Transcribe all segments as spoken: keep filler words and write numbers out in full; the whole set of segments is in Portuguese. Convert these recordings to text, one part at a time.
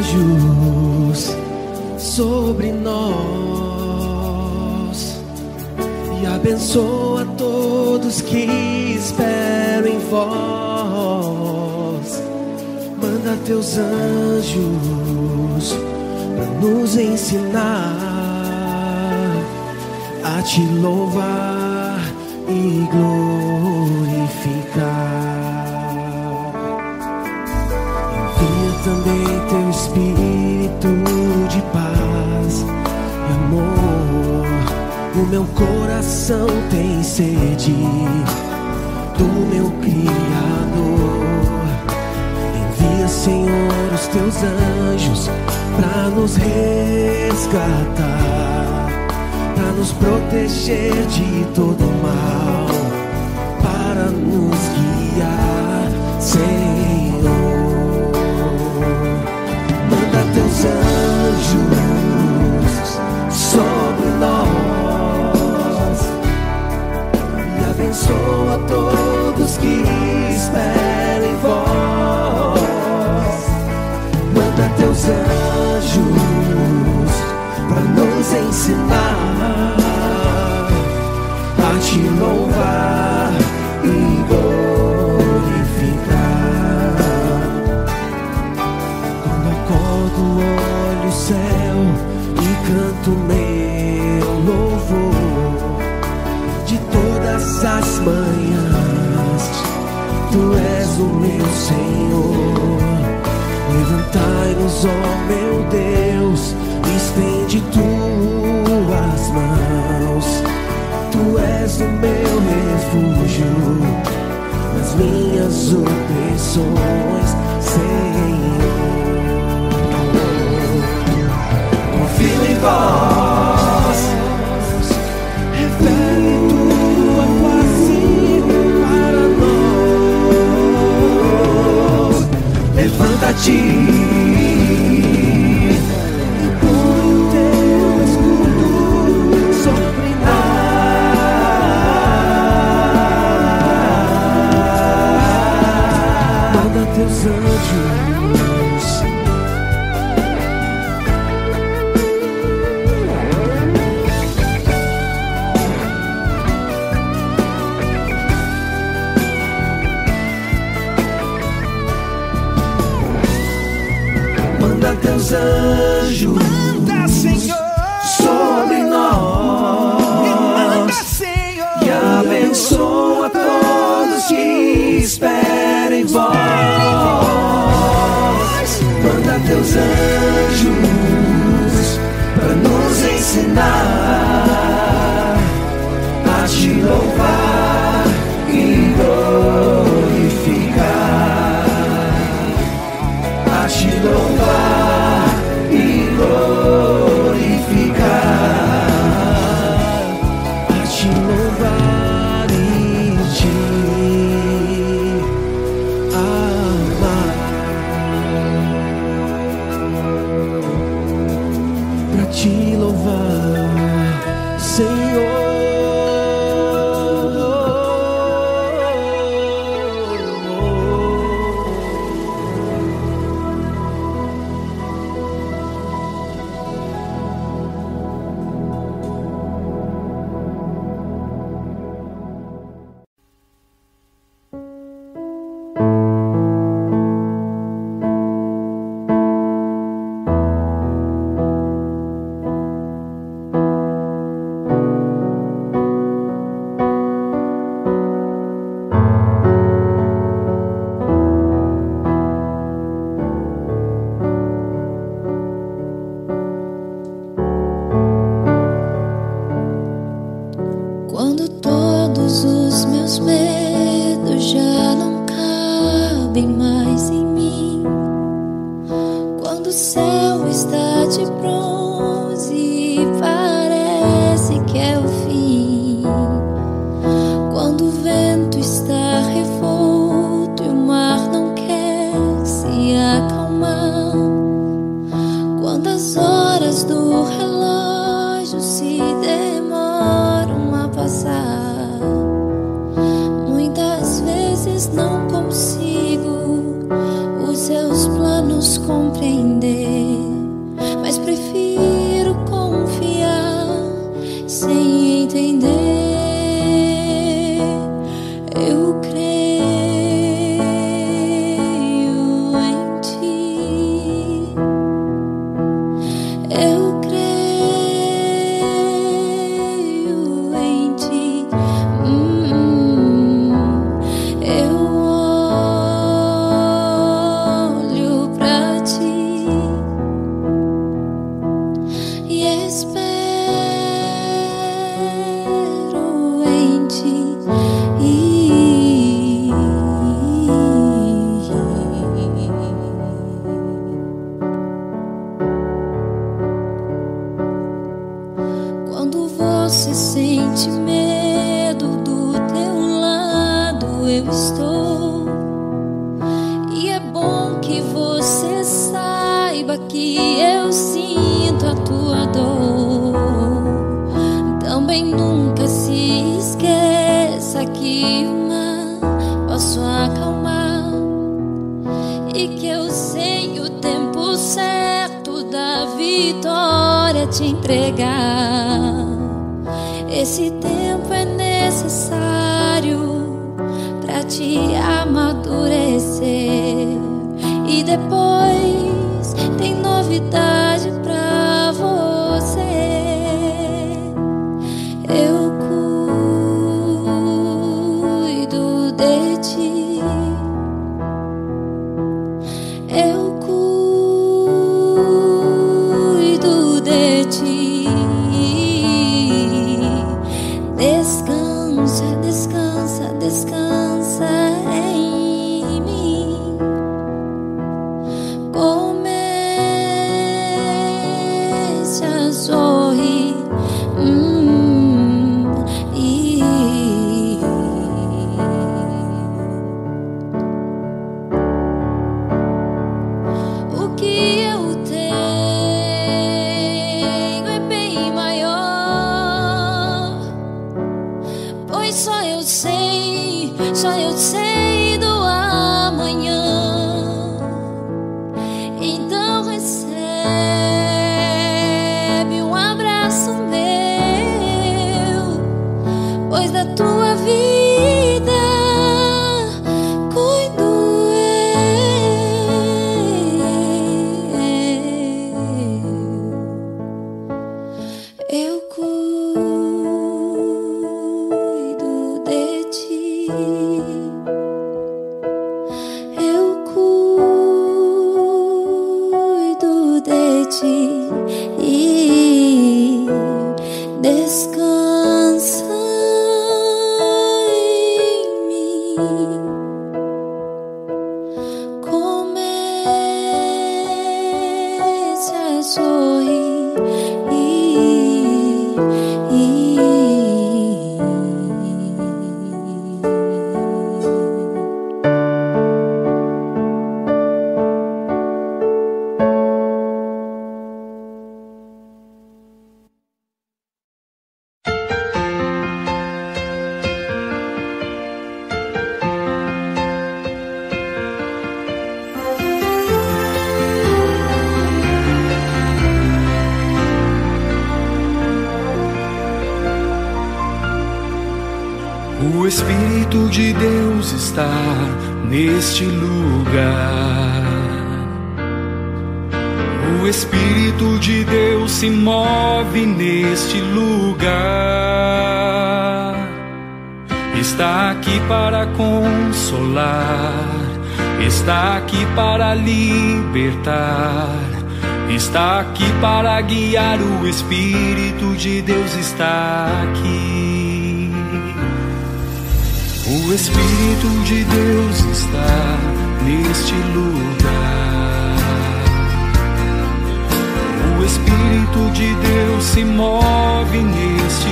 anjos sobre nós e abençoa todos que esperam em vós. Manda teus anjos pra nos ensinar a te louvar e glorificar. Envia também teu Espírito de paz e amor. O meu coração tem sede do meu Criador. Envia, Senhor, os teus anjos pra nos resgatar, pra nos proteger de todo mal, para nos guiar, Senhor. Manda teus anjos sobre nós e abençoa todos que esperam em vós. Manda teus anjos pra nos ensinar a te louvar e glorificar. Quando acordo, olho o céu e canto meu louvor. De todas as manhãs, tu és o meu Senhor. Levantai-nos, ó meu Deus, estende tuas mãos. Tu és o meu refúgio nas minhas opressões, Senhor. Confio em vós, revele tua face para nós. Levanta-te, teus anjos. Manda teus anjos. Manda, Senhor, sobre nós. manda, Senhor, e abençoa todos que esperam em vós. Manda teus anjos pra nos ensinar a te louvar e glorificar, a te louvar e glorificar, a te louvar e te amar, pra te louvar, Senhor. O Espírito de Deus está neste lugar. O Espírito de Deus se move neste lugar. Está aqui para consolar, está aqui para libertar, está aqui para guiar. O Espírito de Deus está aqui. O Espírito de Deus está neste lugar. O Espírito de Deus se move neste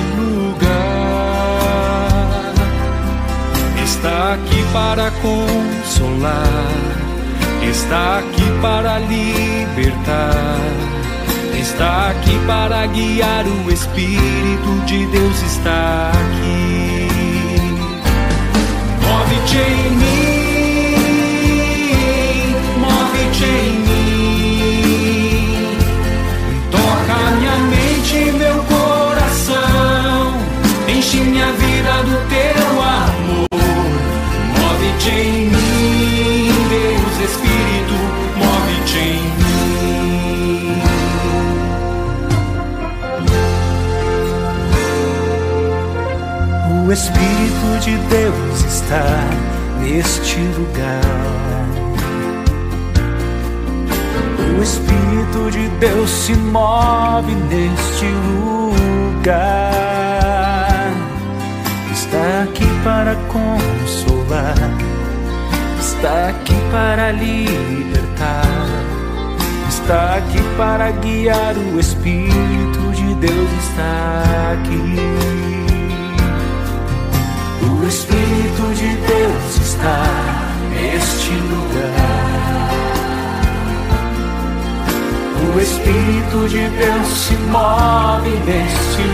lugar. Está aqui para consolar, está aqui para libertar, está aqui para guiar. O Espírito de Deus está aqui. Move-te em mim, move-te em mim. Toca minha mente e meu coração, enche minha vida do teu amor. Move-te em mim, Deus Espírito, move-te em mim. O Espírito de Deus está neste lugar. O Espírito de Deus se move neste para consolar, está aqui para libertar, está aqui para guiar. O Espírito de Deus está aqui. O Espírito de Deus está neste lugar. O Espírito de Deus se move neste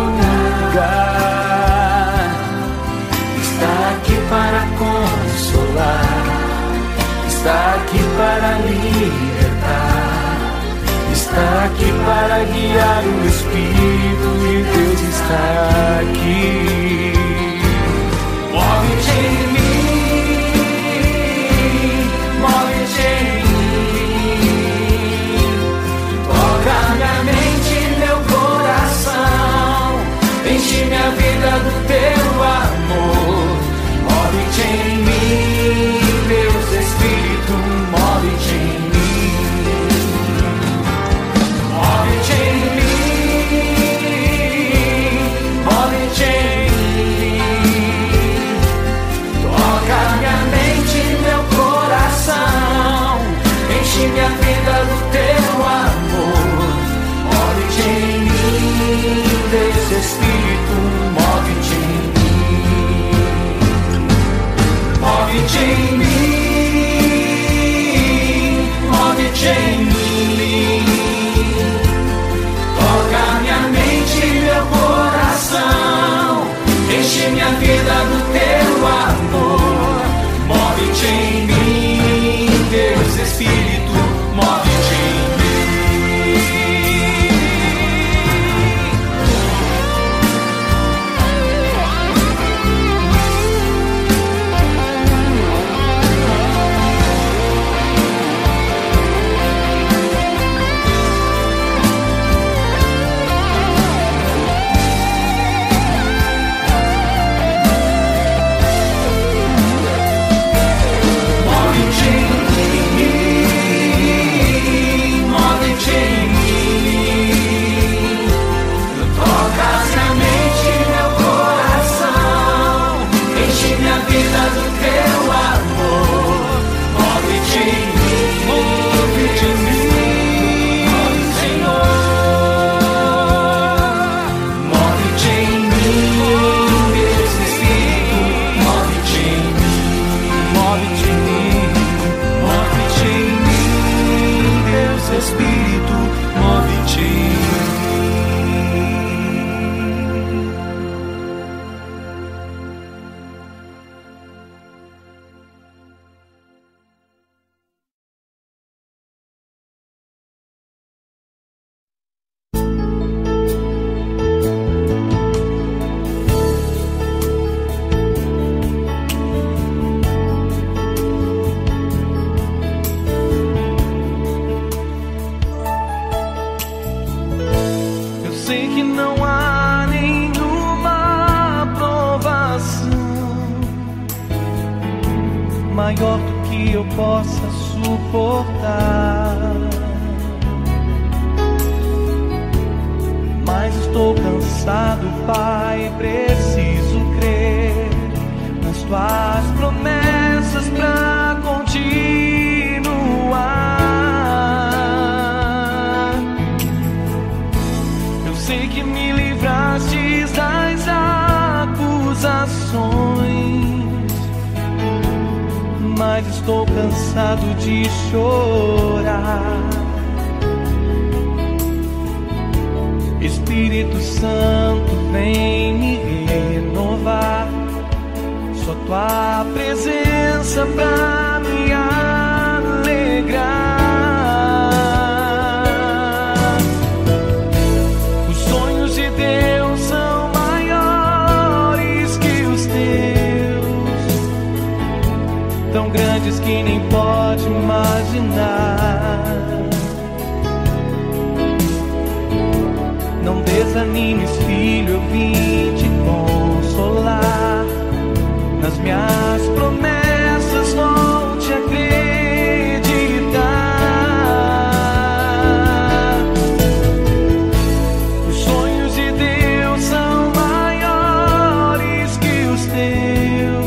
lugar. Está aqui para consolar, está aqui para libertar, está aqui para guiar. O Espírito de Deus está aqui. Move-te em mim, move-te em mim, toca minha mente, meu coração, enche minha vida do teu amor. Move-te em mim, Deus Espírito, move-te em mim, move-te em mim, move-te em mim, toca minha mente, meu coração, enche minha vida do teu amor. Move-te em mim, Deus Espírito, move-te em mim, move-te em mim, move-te em mim, toca minha mente, meu coração, enche minha vida do teu amor. Move-te em mim, Deus Espírito, move-te em maior do que eu possa suportar, mas estou cansado, Pai, preciso crer nas tuas promessas pra continuar. Eu sei que me livraste das acusações, mas estou cansado de chorar. Espírito Santo, vem me renovar. Só tua presença pra me alegrar. Os sonhos de Deus são maiores que os teus, tão grandes que nem pode imaginar. Não desanimes, filho, eu vim te consolar. Nas minhas promessas volte a acreditar. Os sonhos de Deus são maiores que os teus,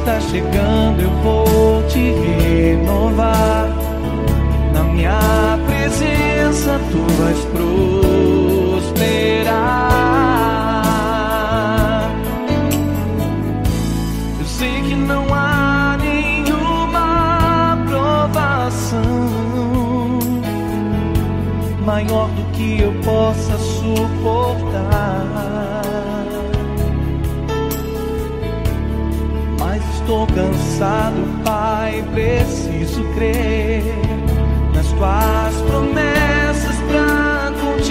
está chegando, eu vou te renovar. Na minha presença tu vais prosperar. Eu sei que não há nenhuma provação maior do que eu possa suportar, mas estou cansado, Pai, preciso crer nas tuas promessas pra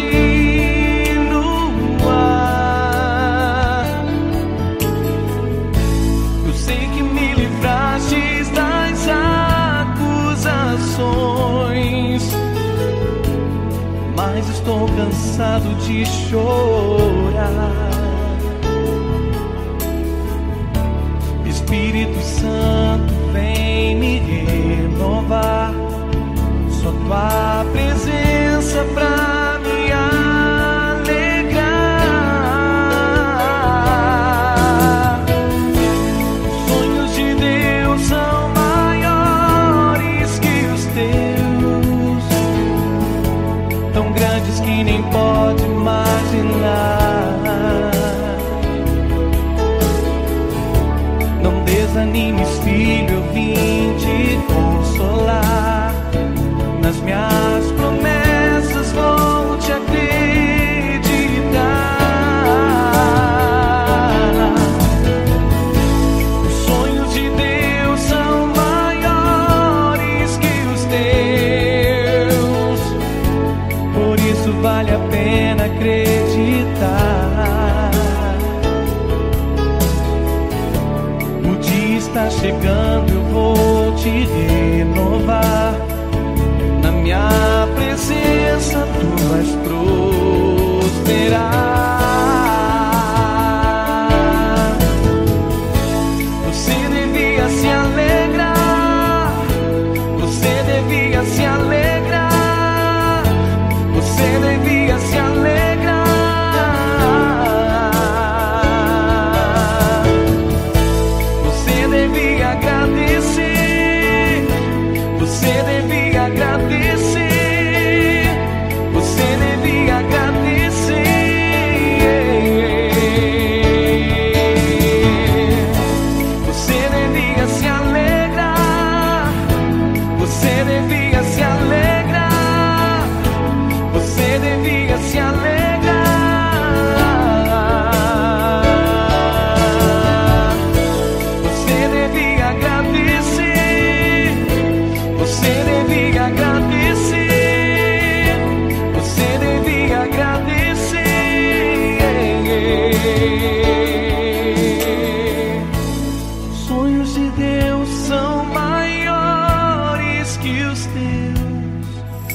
continuar. Eu sei que me livraste das acusações, mas estou cansado de chorar. Espírito Santo, vem me renovar. Só tua presença pra me alegrar. Os sonhos de Deus são maiores que os teus, tão grandes que nem pode imaginar. Não desanimes, filho, eu vim te consolar. Nas minhas promessas vou te acreditar. Os sonhos de Deus são maiores que os teus, por isso vale a pena acreditar. O dia está chegando, eu vou te renovar. Na minha presença tu vais prosperar. Você devia se alegrar, você devia se alegrar, você devia se alegrar. Você devia agradecer, você devia agradecer, você devia agradecer. Você devia se alegrar, você devia se alegrar, você devia se alegrar. Você devia agradecer, você devia agradecer, você devia agradecer. Sonhos de Deus são maiores que os teus,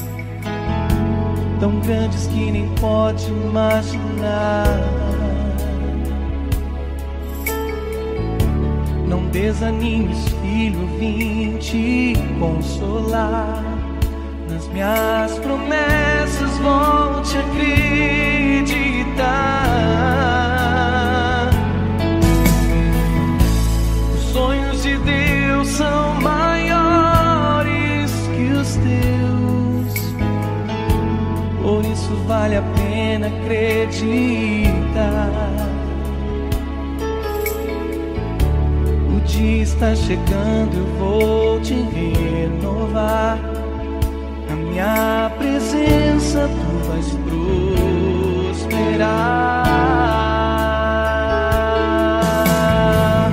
tão grandes que nem pode imaginar. Não desanimes, filho, vim te consolar. Nas minhas promessas vou te acreditar. Os sonhos de Deus são maiores que os teus, por isso vale a pena acreditar. O dia está chegando, eu vou te renovar. Na minha presença tu vais prosperar.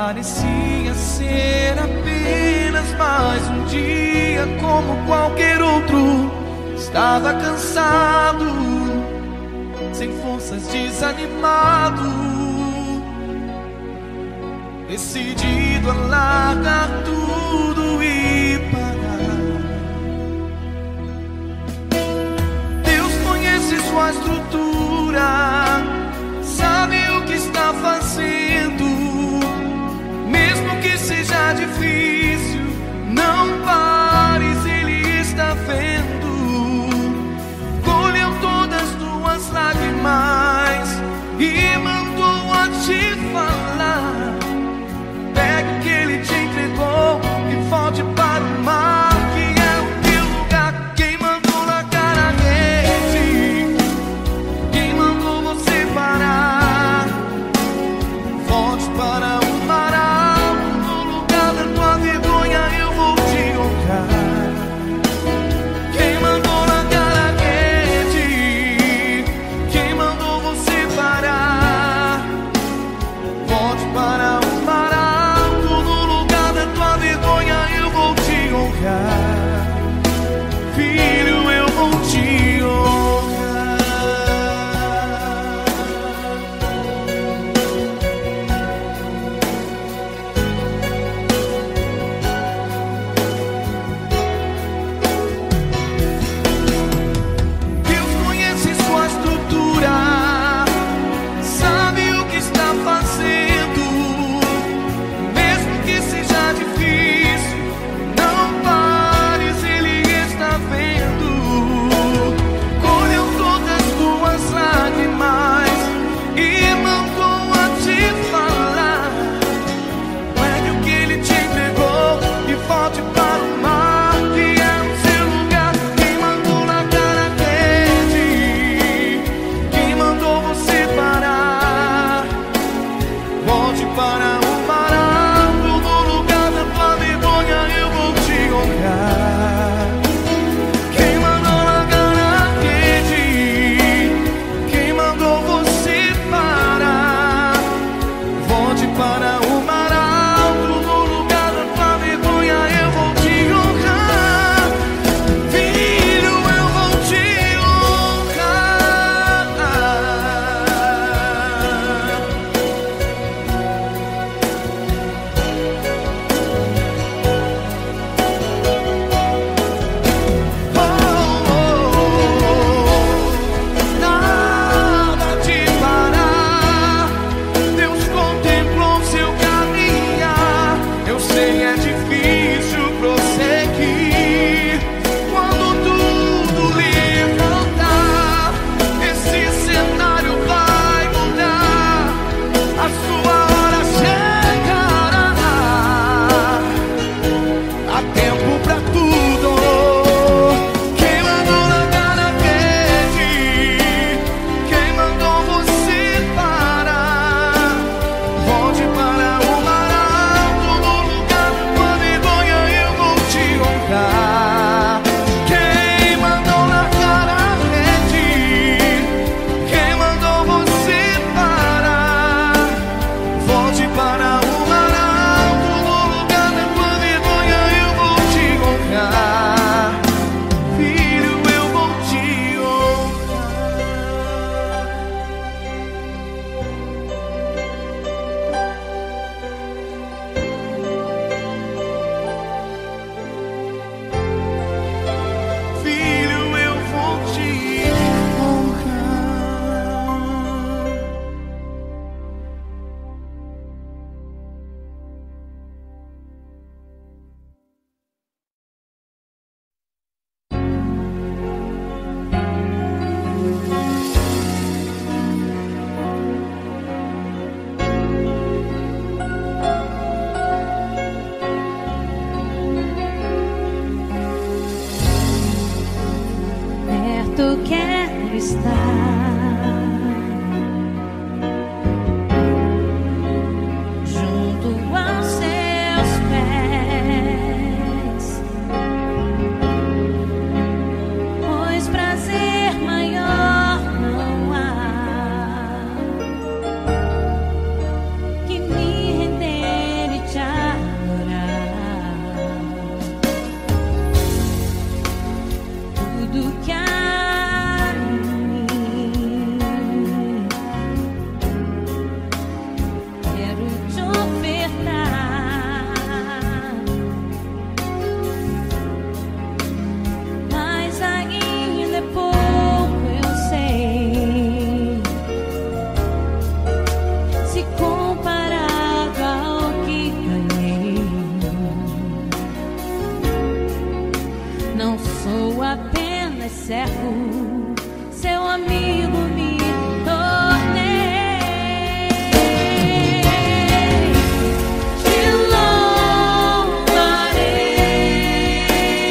parecia ser apenas mais um dia como qualquer outro. Estava cansado, sem forças, desanimado, decidido a largar tudo e parar. Deus conhece sua estrutura, sabe o que está fazendo. Mesmo que seja difícil, não pares, Ele está vendo. Colheu todas tuas lágrimas e mandou a te falar. Pegue o que Ele te entregou e volte para o mar, que é o teu lugar. Quem mandou largar a rede? Quem mandou você parar? Volte para o mar alto, no lugar da tua vergonha eu vou te honrar. Quem mandou largar a rede? Quem mandou você parar? Volte para o mar alto, no lugar da tua vergonha eu vou te honrar. Filho, eu vou te honrar. Deus conhece sua estrutura, sabe o que está fazendo. Mesmo que seja difícil, não pares, Ele está vendo. Colheu todas tuas lágrimas e mandou a te falar. Pegue o que Ele te entregou e volte para o mar, que é o seu lugar. Quem mandou largar a rede? Quem mandou você parar? Volte para o mar alto, no lugar da tua vergonha eu vou te honrar. Quem mandou largar a rede? Quem mandou você parar? Volte para o mar alto, no lugar da tua vergonha eu vou te honrar. Filho, eu vou te honrar. Oh, oh, nada te parar. Deus contemplou seu caminhar. Eu sei, é difícil prosseguir. Quando tudo levantar, esse cenário vai mudar. A sua hora chegará. Há tempo pra tudo. Quem mandou largar a rede? Quem mandou você parar? Volte para o mar alto, no lugar da tua vergonha eu vou te honrar. Quem mandou largar a rede? Quem mandou você parar? Volte para o mar alto, no lugar da tua vergonha eu vou te honrar. Filho, eu vou te honrar. Filho, eu vou te honrar. Perto quero estar, junto aos seus pés, pois prazer maior não há que me render servo, seu amigo me tornei. Te louvarei,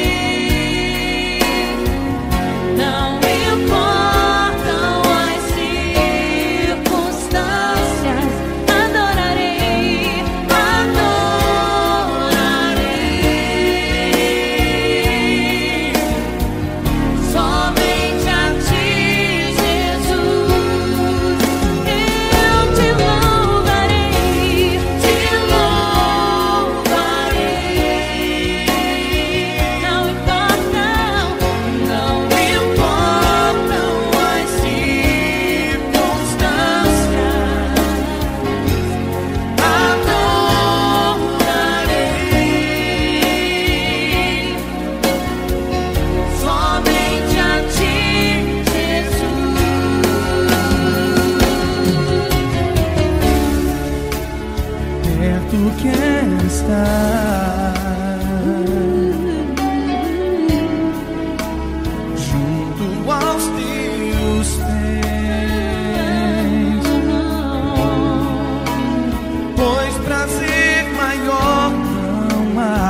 não importam as circunstâncias, adorarei, adorarei. Somente a ti, Jesus, eu te louvarei, te louvarei. Não importam, não importam as circunstâncias, adorarei. Somente a ti, Jesus. Perto quero estar, junto aos teus pés, pois prazer maior não há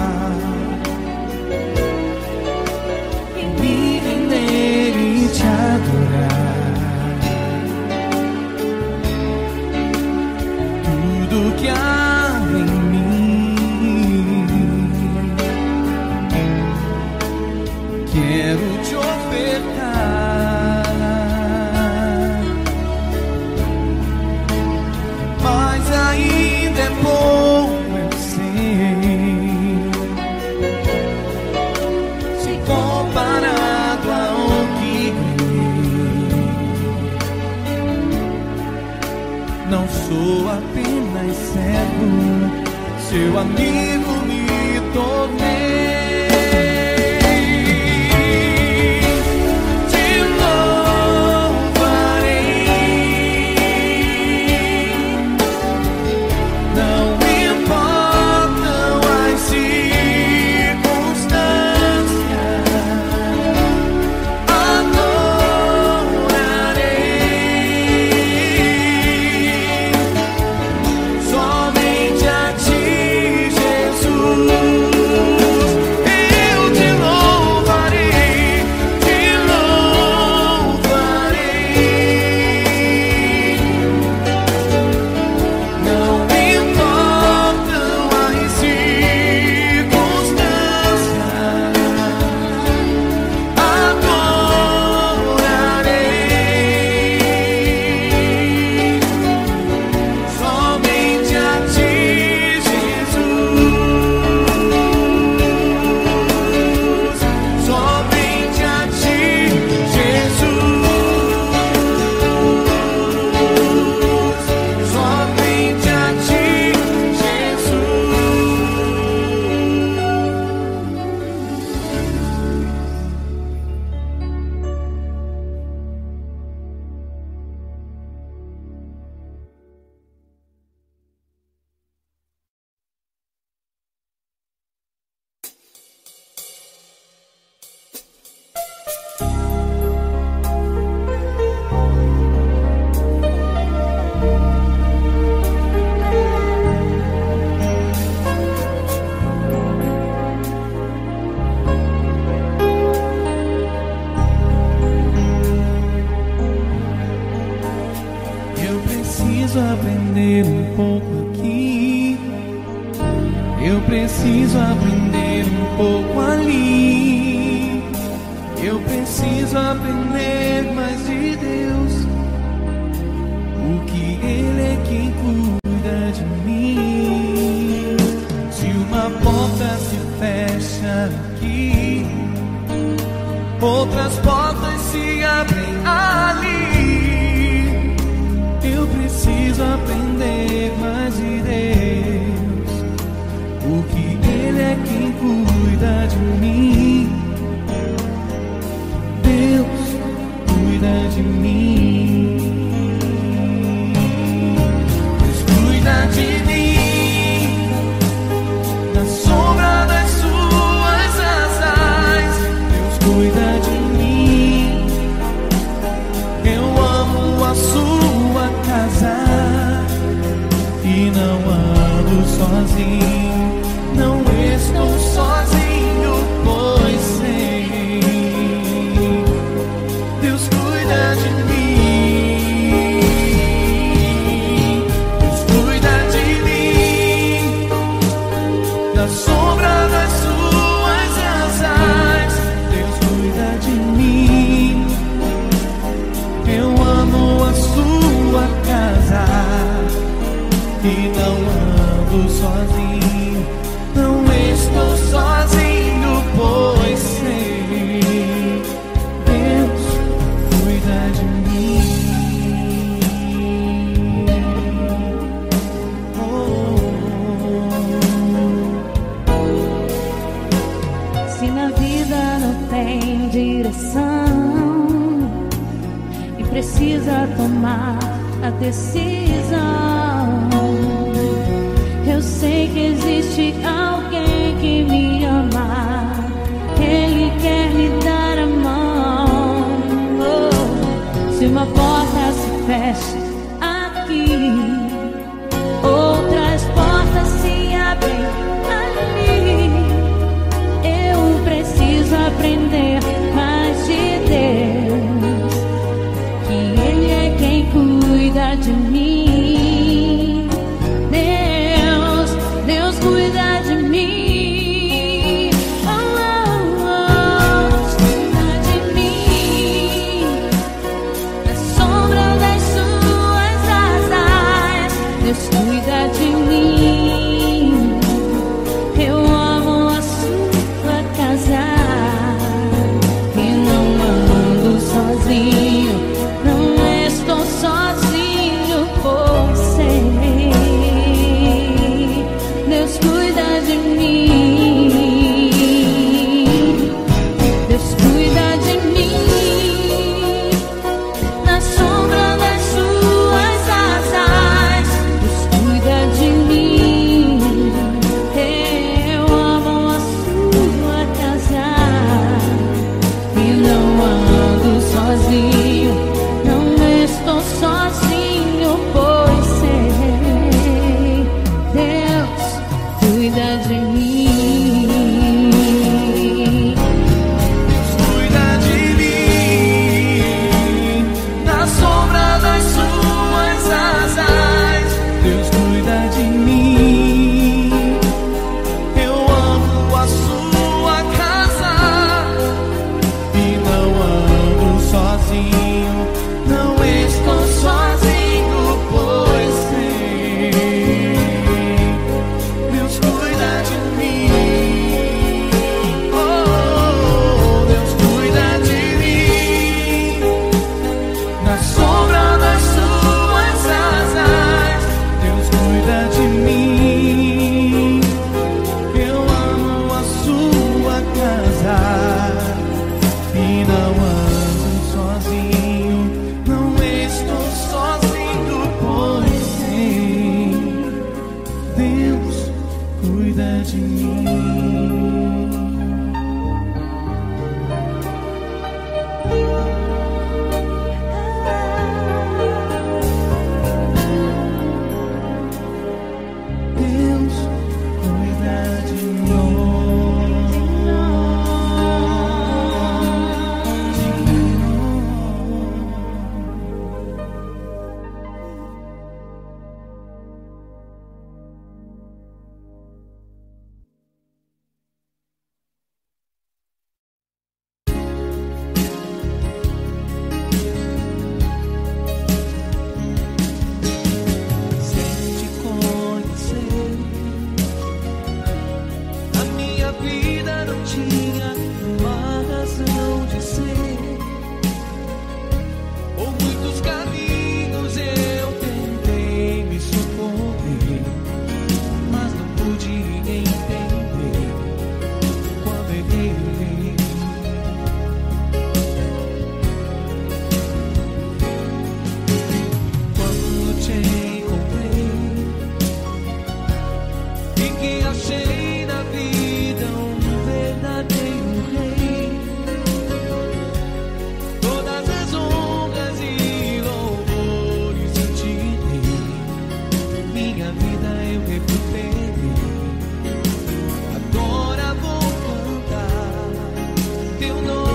em me render e te adorar. Tudo que há em mim quero te ofertar, mas ainda é pouco, eu sei, se comparado ao que ganhei. Não sou apenas servo, seu amigo me tornei. Te louvarei, não importam as circunstâncias, adorarei. Somente a ti, Jesus, eu te louvarei, te louvarei. Não importam as circunstâncias, adorarei. Somente a ti, Jesus. Somente a ti, Jesus. Somente a ti, eu preciso aprender um pouco aqui, eu preciso aprender um pouco ali, eu preciso aprender mais de Deus, o que Ele é quem cuida de mim. Se uma porta se fecha aqui, outras portas se abrem ali. Eu preciso aprender mais de Deus, o que Ele é quem cuida de mim. Deus cuida de mim. e não ando sozinho, não estou sozinho, pois sei, Deus cuida de mim, Deus cuida de mim, na sombra das suas asas, Deus cuida de mim, eu amo a sua casa e não ando sozinho, não estou sozinho, pois sei, Deus cuida de mim. Oh, Se na vida não tem direção e precisa tomar a decisão, eu sei que existe alguém que me ama, Ele quer me dar a mão. Oh, se uma porta se fecha aqui, outras portas se abrem ali. Eu preciso aprender mais de Deus, que Ele é quem cuida de mim. Deus, Deus cuida de mim. Oh, oh, oh, Deus cuida de mim. Na sombra das suas asas, Deus cuida de mim. Eu amo a sua casa e não ando sozinho, não estou sozinho, pois sei, Deus cuida de mim, Deus cuida de mim, na sombra das suas asas, Deus minha vida eu recuperei. Agora vou cantar teu nome.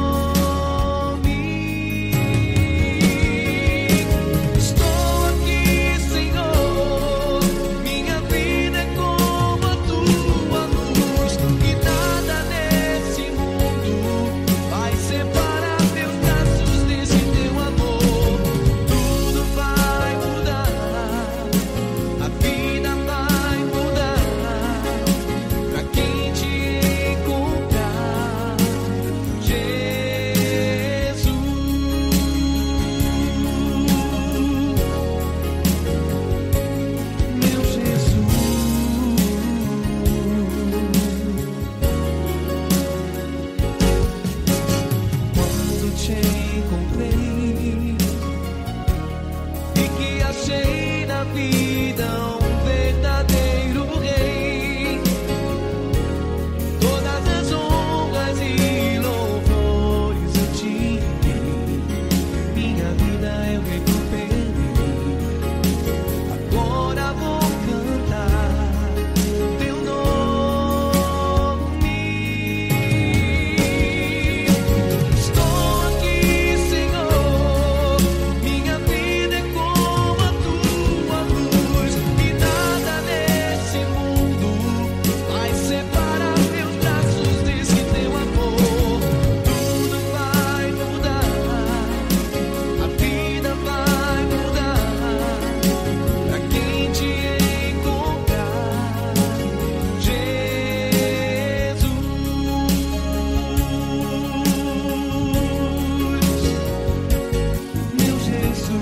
Estou aqui, Senhor, minha vida é como a tua luz, e nada nesse mundo vai separar meus braços desse teu amor. Tudo vai mudar, a vida vai mudar pra quem te encontrar, Jesus. Meu Jesus, quando te encontrei e que achei na vida um verdadeiro rei, todas as honras e louvores eu te dei. Minha vida eu recuperei. Agora vou cantar teu nome. Estou aqui, Senhor, minha vida é como a tua luz, e nada nesse mundo vai separar meus braços desse teu amor. Tudo vai mudar, a vida vai mudar pra quem te encontrar, Jesus. Meu Jesus,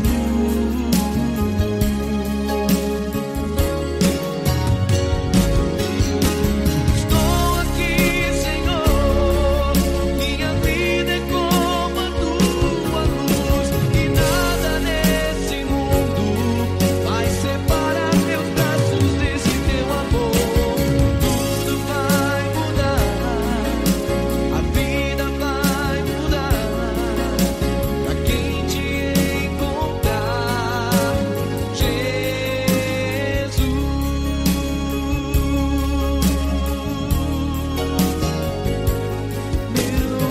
estou aqui, Senhor, minha vida é como a tua luz, e nada nesse mundo vai separar meus braços desse teu amor. Tudo vai mudar, a vida vai mudar pra quem te encontrar, Jesus. Meu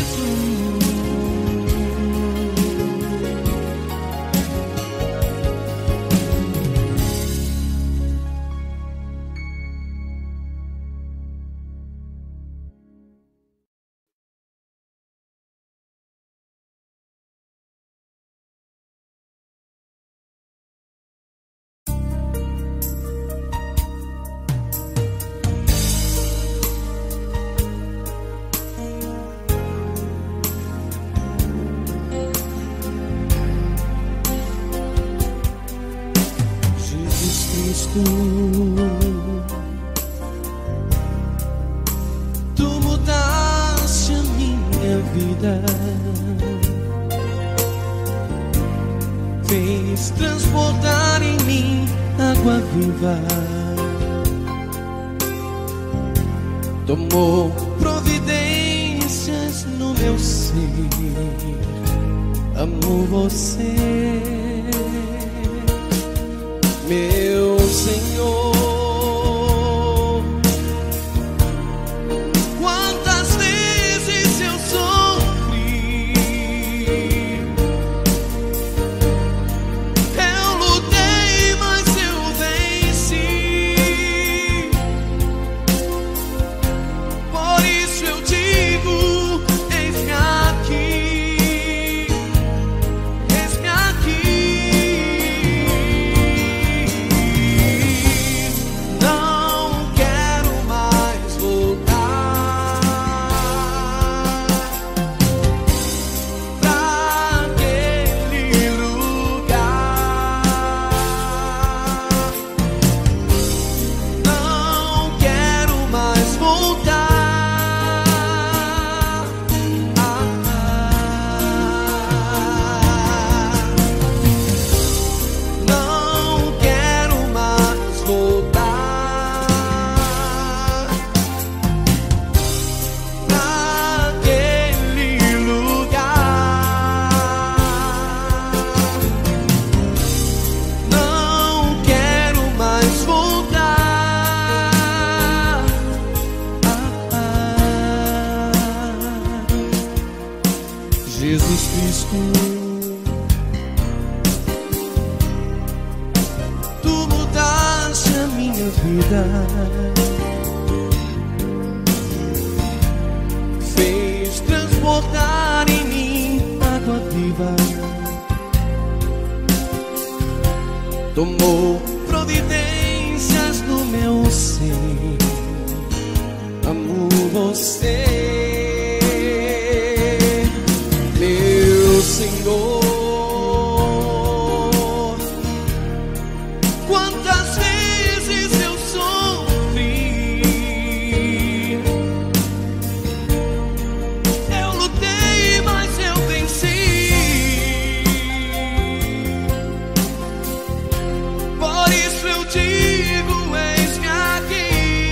Jesus Cristo, tu mudaste a minha vida, fez transbordar em mim água viva, tomou providências no meu ser. Amo você, meu Senhor. Quantas vezes eu sofri, eu lutei, mas eu venci. Por isso eu digo: eis-me aqui, eis-me aqui. Tu mudaste a minha vida, fez transbordar em mim água viva, tomou providências no meu ser. Amo você, meu Senhor. Quantas vezes eu sofri, eu lutei, mas eu venci. Por isso eu digo, eis-me aqui.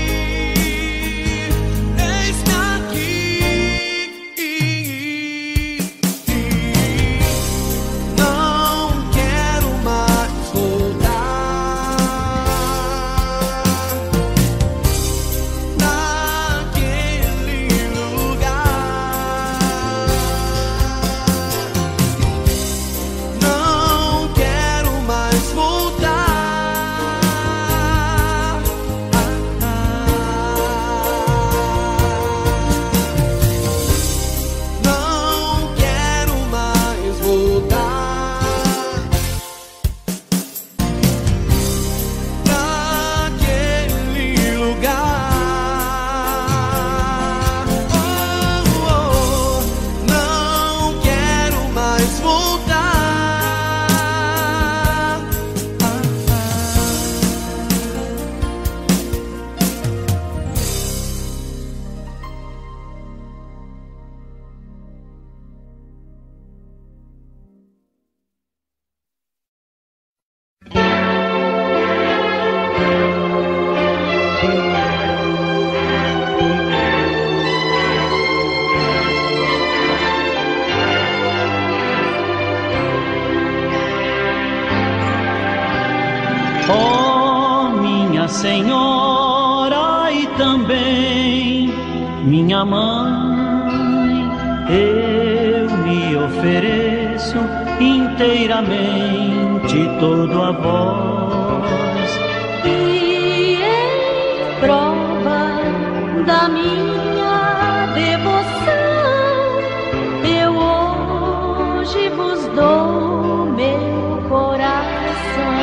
Senhora e também minha mãe, eu me ofereço inteiramente todo a vós. E em prova da minha devoção, eu hoje vos dou meu coração.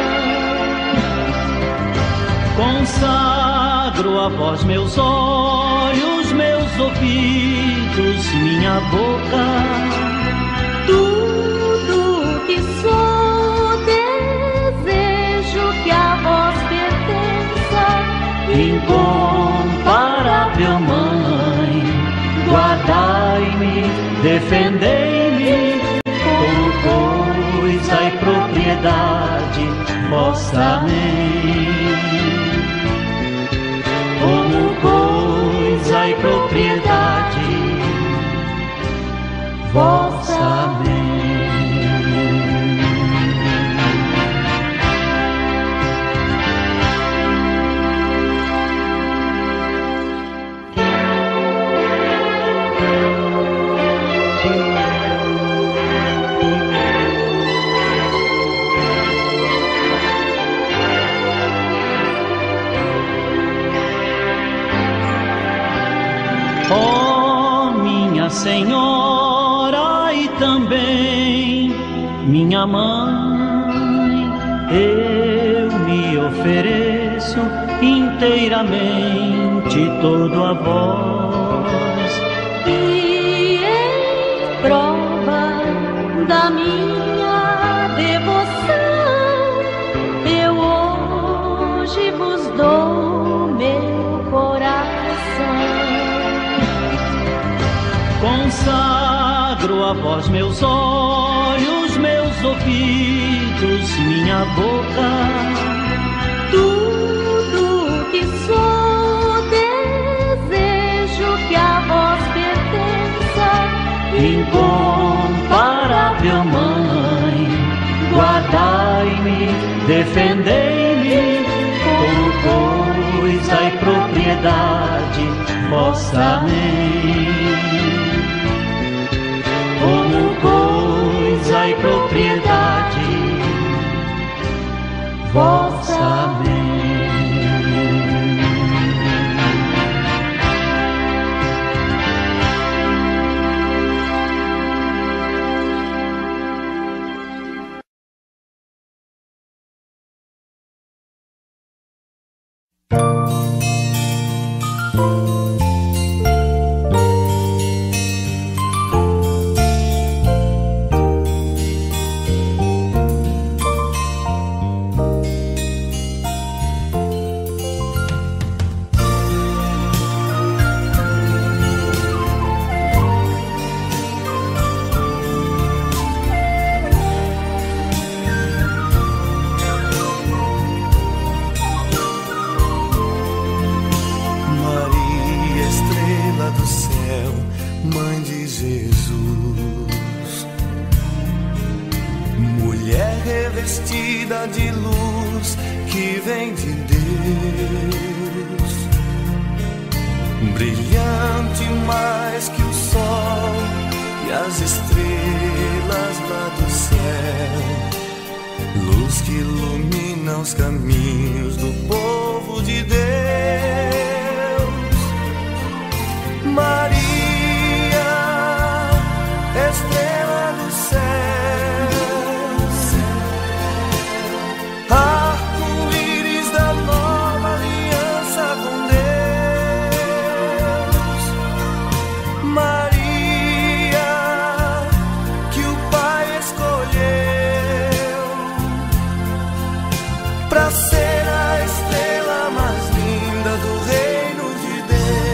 Consagro a vós meus olhos, meus ouvidos, minha boca, tudo que sou, desejo que a vós pertença. Incomparável Mãe, guardai-me, defendei-me, como coisa e propriedade vossa. Amém. Como coisa e propriedade vossa. Amém. Ó minha Senhora e também minha mãe, eu me ofereço inteiramente todo a vós. E em prova da minha devoção, eu hoje vos dou meu coração. Consagro a vós meus olhos, meus ouvidos, minha boca, tudo que sou, desejo que a vós pertença. Incomparável Mãe, guardai-me, defendei-me, como coisa e propriedade vossa. Amém. Como coisa céu, Mãe de Jesus. Mulher revestida de luz que vem de Deus, brilhante mais que o sol e as estrelas lá do céu, luz que ilumina os caminhos do povo de Deus. Maria, estrela do céu, arco-íris da nova aliança com Deus. Maria, que o Pai escolheu pra ser a estrela mais linda do reino de Deus.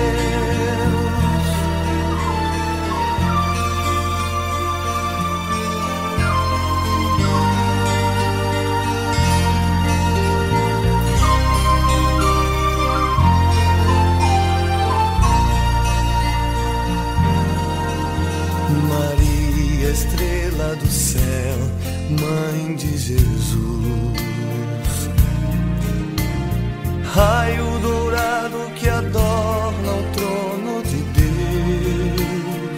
Maria, estrela do céu, Mãe de Jesus, raio dourado que adorna o trono de Deus.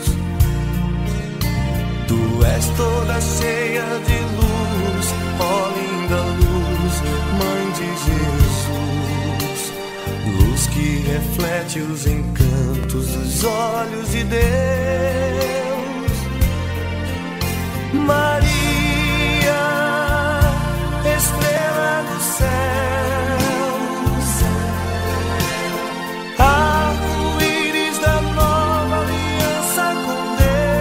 Tu és toda cheia de luz, ó linda luz, Mãe de Jesus, luz que reflete os encantos dos olhos de Deus. Maria, estrela do céu, arco-íris da nova aliança com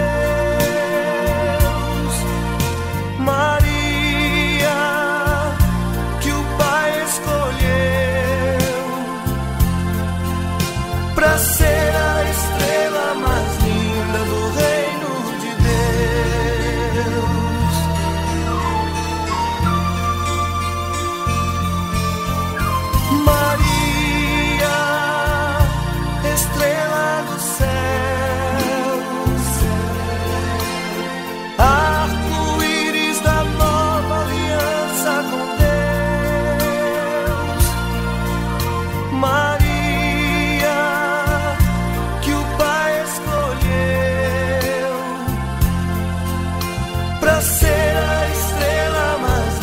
Deus. Maria, que o Pai escolheu pra ser a estrela mais linda do reino de Deus. Maria, estrela do céu, arco-íris da nova aliança com Deus. Maria, que o Pai escolheu pra ser a estrela mais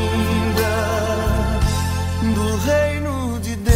linda do reino de Deus.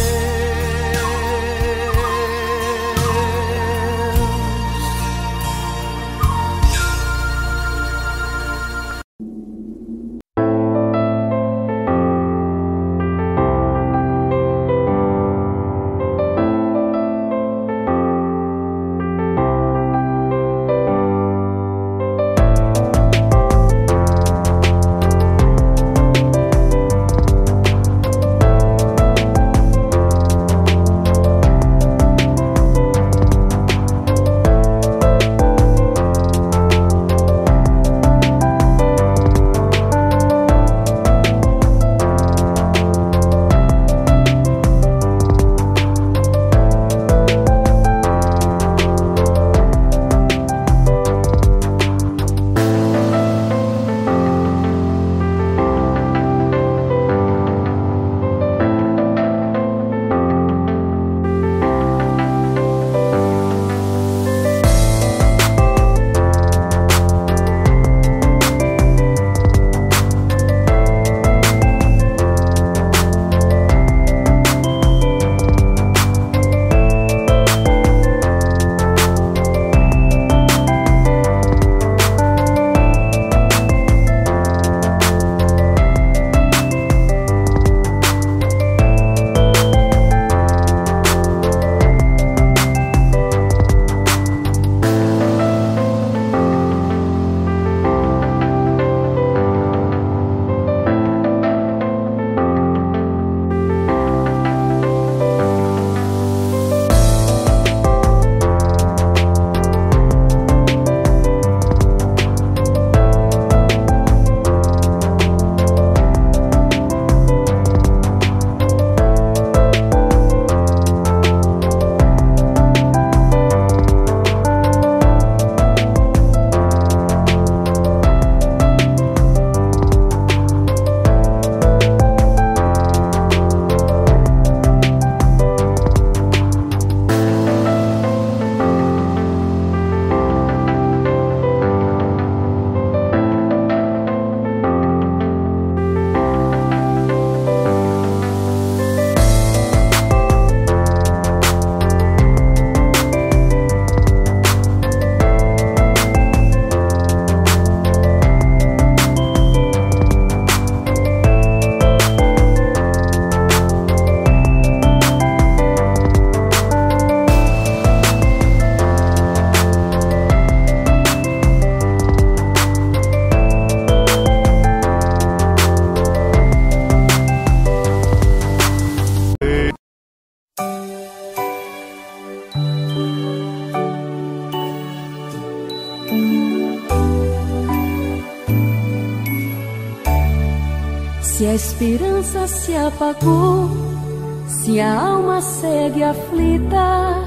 Se a esperança se apagou, se a alma segue aflita,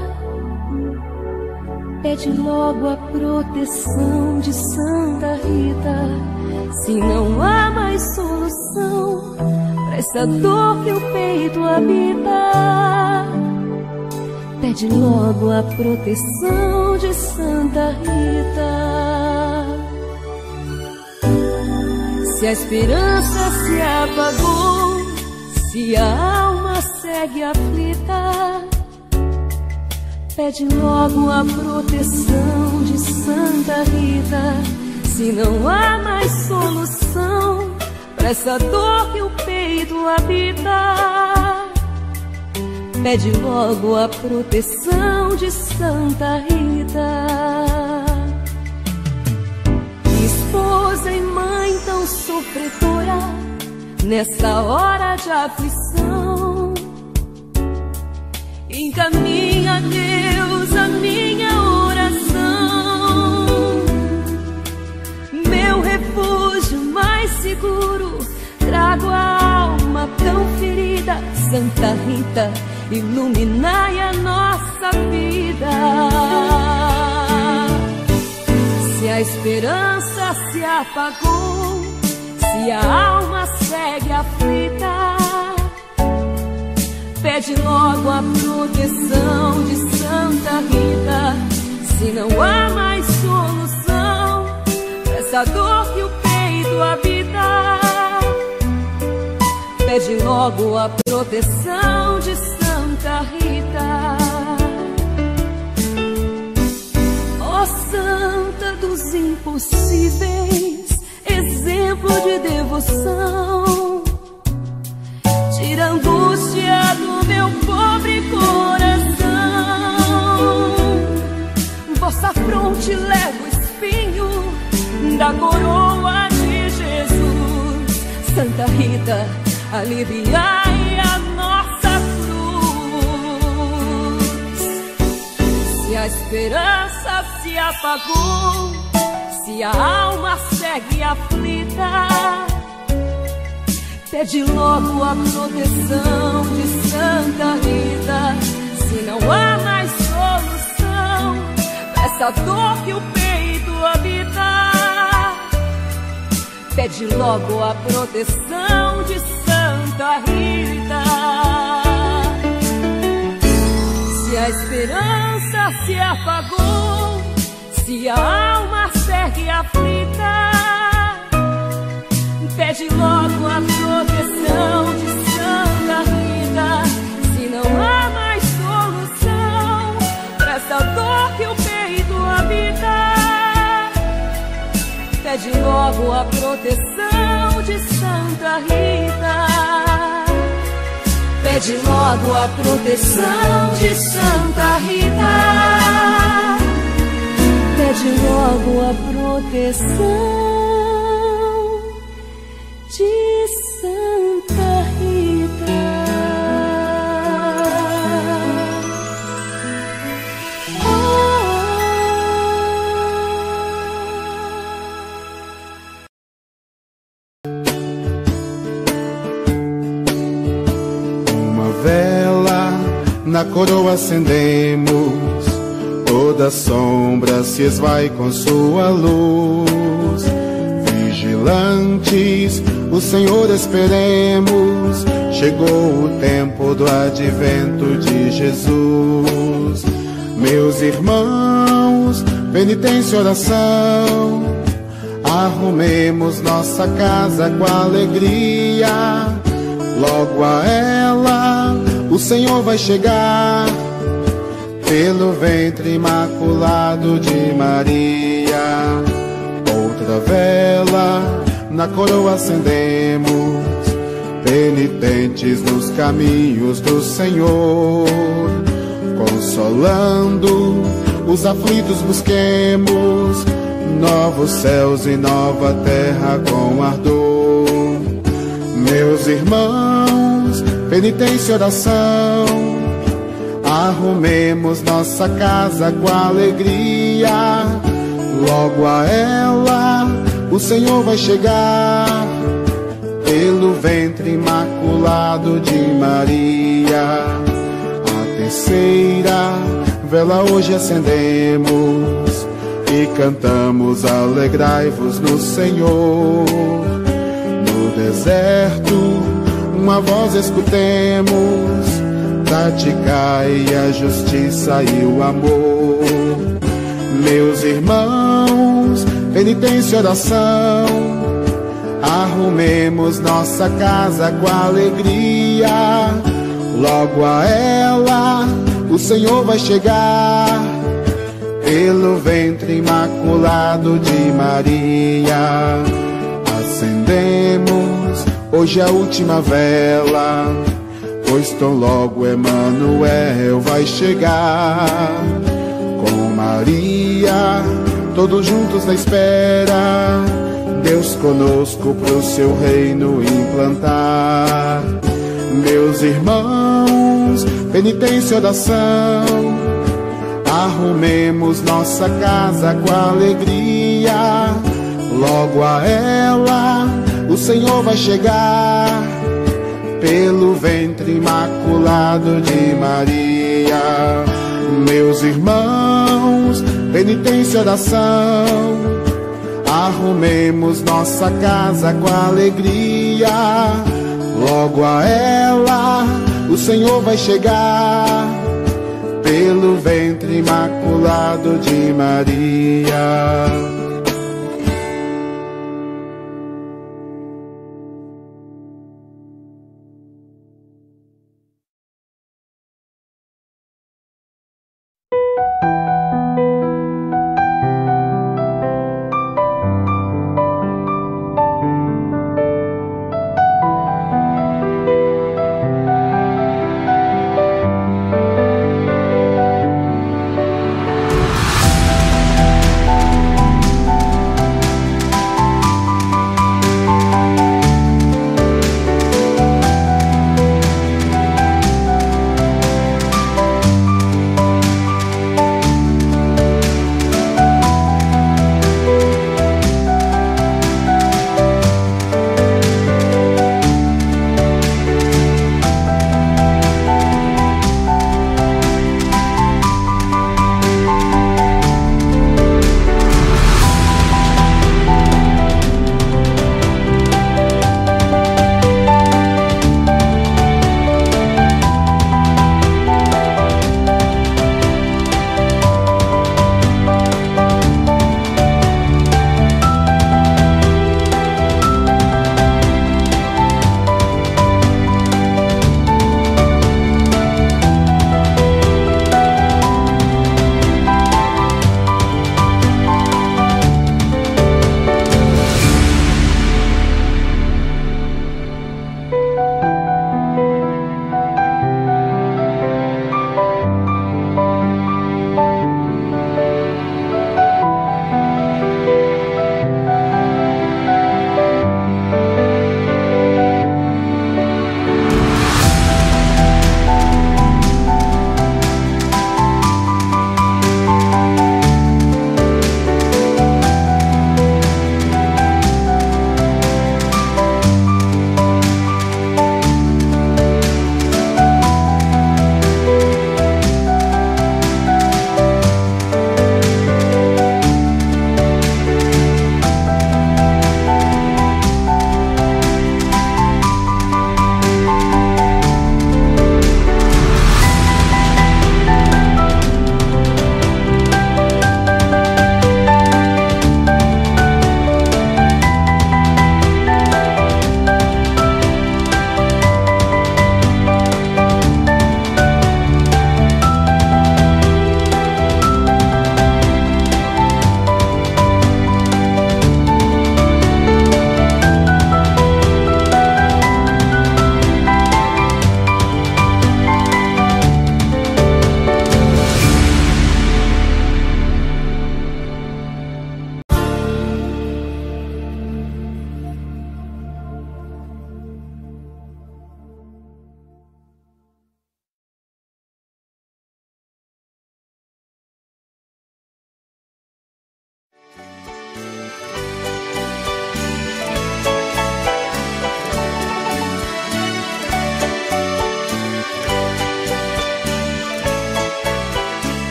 pede logo a proteção de Santa Rita. Se não há mais solução pra essa dor que o peito habita, pede logo a proteção de Santa Rita. Se a esperança se apagou, se a alma segue aflita, pede logo a proteção de Santa Rita. Se não há mais solução pra essa dor que o peito habita, pede logo a proteção de Santa Rita. Esposa e mãe tão sofredora, nessa hora de aflição, encaminha a Deus a minha oração. Meu refúgio mais seguro, trago a alma tão ferida. Santa Rita, iluminai a nossa vida. Se a esperança se apagou, se a alma segue aflita, pede logo a proteção de Santa Rita. Se não há mais solução pra essa dor que o peito habita, pede logo a proteção de Santa Rita. Ó Santa dos impossíveis, exemplo de devoção, tira a angústia do meu pobre coração. Vossa fronte leva o espinho da coroa de Jesus. Santa Rita, aliviai a nossa cruz. Se a esperança se apagou, se a alma segue aflita, pede logo a proteção de Santa Rita. Se não há mais solução pra essa dor que o peito habita, pede logo a proteção de Santa Rita. Se a esperança se apagou, se a alma segue aflita, pede logo a proteção de Santa Rita. Se não há mais solução pra essa dor que o peito habita, pede logo a proteção de Santa Rita. Pede logo a proteção de Santa Rita. Pede logo a proteção de Santa Rita. Uma vela na coroa acendemos, toda sombra se esvai com sua luz. Vigilantes, o Senhor esperemos, chegou o tempo do advento de Jesus. Meus irmãos, penitência e oração, arrumemos nossa casa com alegria. Logo a ela o Senhor vai chegar, pelo ventre imaculado de Maria. Outra vela na coroa acendemos, penitentes nos caminhos do Senhor. Consolando os aflitos busquemos, novos céus e nova terra com ardor. Meus irmãos, penitência e oração, arrumemos nossa casa com alegria. Logo a ela o Senhor vai chegar, pelo ventre imaculado de Maria. A terceira vela hoje acendemos e cantamos: alegrai-vos no Senhor. No deserto uma voz escutemos, praticai a justiça e o amor. Meus irmãos, penitência e oração, arrumemos nossa casa com alegria. Logo a ela o Senhor vai chegar, pelo ventre imaculado de Maria. Acendemos hoje a última vela, pois tão logo Emanuel vai chegar. Com Maria, todos juntos na espera, Deus conosco pro seu reino implantar. Meus irmãos, penitência e oração, arrumemos nossa casa com alegria. Logo a ela o Senhor vai chegar, pelo ventre imaculado de Maria. Meus irmãos, penitência e oração, arrumemos nossa casa com alegria. Logo a ela o Senhor vai chegar, pelo ventre imaculado de Maria.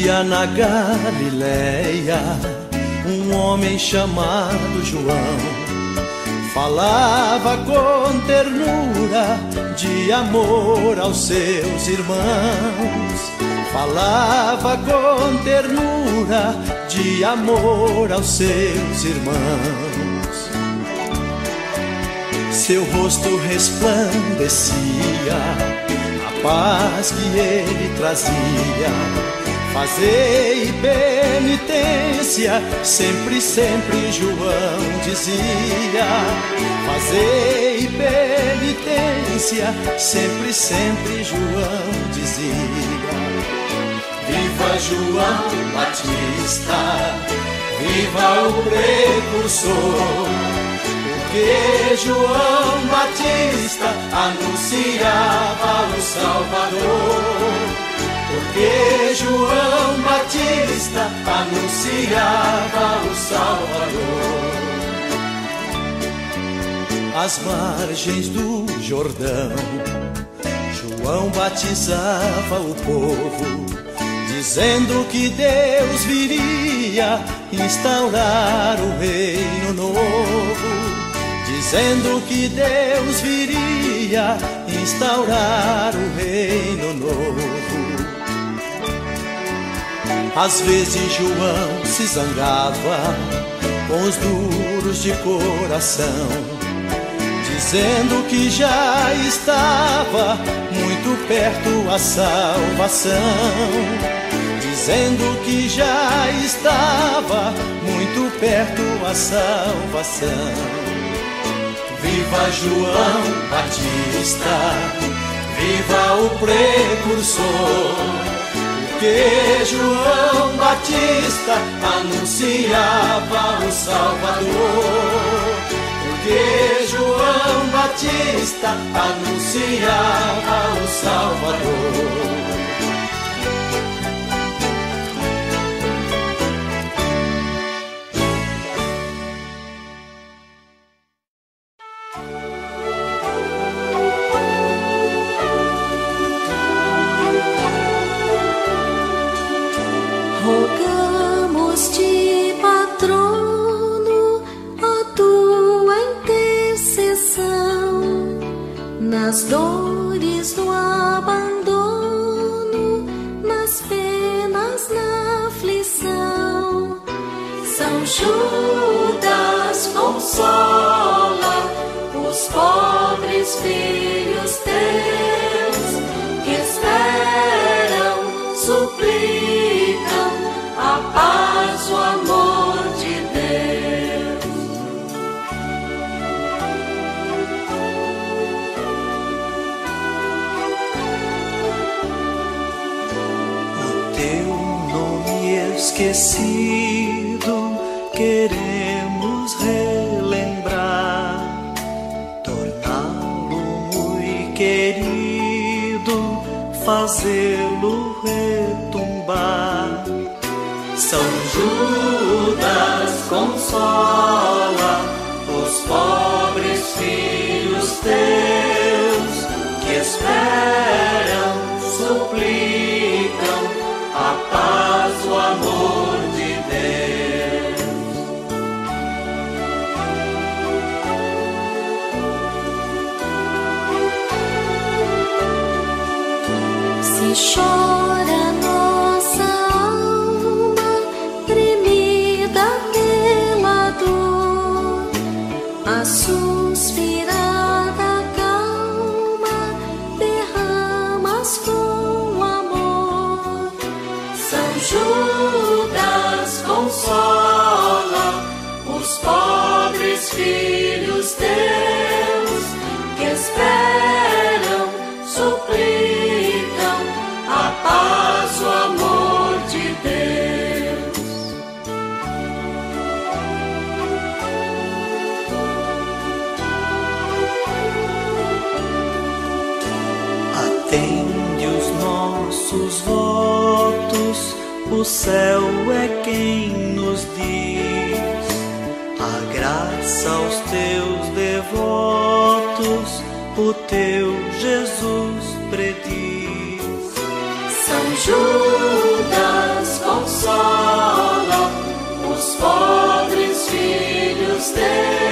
Vivia na Galileia um homem chamado João. Falava com ternura de amor aos seus irmãos. Falava com ternura de amor aos seus irmãos. Seu rosto resplandecia a paz que ele trazia. Fazei penitência, sempre, sempre João dizia. Fazei penitência, sempre, sempre João dizia. Viva João Batista, viva o precursor, porque João Batista anunciava o Salvador. Porque João Batista anunciava o Salvador. Às margens do Jordão, João batizava o povo, dizendo que Deus viria instaurar o reino novo. Dizendo que Deus viria instaurar o reino novo. Às vezes João se zangava com os duros de coração, dizendo que já estava muito perto a salvação. Dizendo que já estava muito perto a salvação. Viva João Batista, viva o precursor, porque João Batista anunciava o Salvador. Porque João Batista anunciava o Salvador. Rogamos-te, patrono, a tua intercessão nas dores do abandono, nas penas, na aflição. São Judas, consola os pobres filhos teus que esperam, suplicam a paz, o amor de Deus. O teu nome esquecido queremos relembrar, torná-lo muito querido, fazê-lo retumbar. São Judas, consola os pobres filhos teus que esperam, suplicam a paz, o amor de Deus. Se chora nossa alma, tremida pela dor, a suspirada calma derramas com amor. São Judas, consola os pobres filhos teus que esperam, suplicam a paz, o amor de Deus. Atende os nossos votos, o céu é quem nos diz a graça aos teus devotos, o teu Jesus prediz. São Judas, Deus consola os pobres filhos teus.